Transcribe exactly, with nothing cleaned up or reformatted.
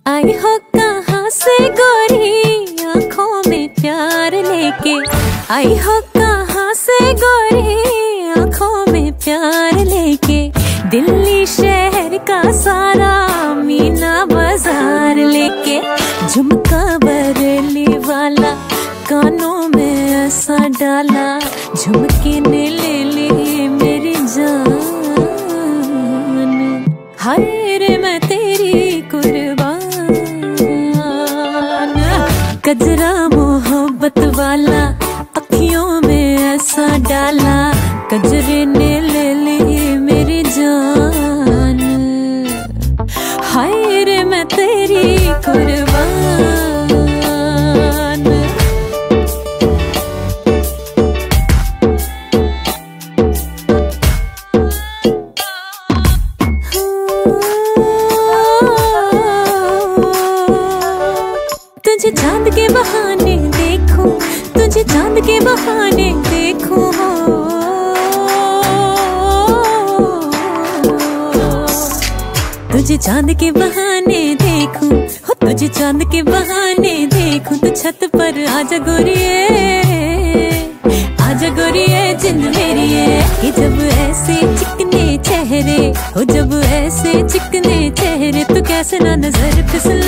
आई हो कहाँ से गोरी आंखों में प्यार लेके, आई हो कहाँ से गोरी आंखों में प्यार लेके, दिल्ली शहर का सारा मीना बाजार लेके, झुमका बरेली वाला कानों में ऐसा डाला, झुमके ने ले ली मेरी जान। हाय रे मैं तेरी कुर्बान, गजरा मोहब्बत वाला अखियों में ऐसा डाला, गजरे ने ले ली मेरी जान। हाय रे मैं तेरी कुर्बान। तुझे चांद के बहाने देखूं, तुझे चांद के बहाने देखूं, तुझे चांद के बहाने देखूं, हो तुझे चांद के बहाने देखूं, तो छत पर आजा गोरिये, आजा गोरिये जिंद मेरी है। कि जब ऐसे चिकने चेहरे हो, जब ऐसे चिकने चेहरे, तो कैसे ना नजर फिसल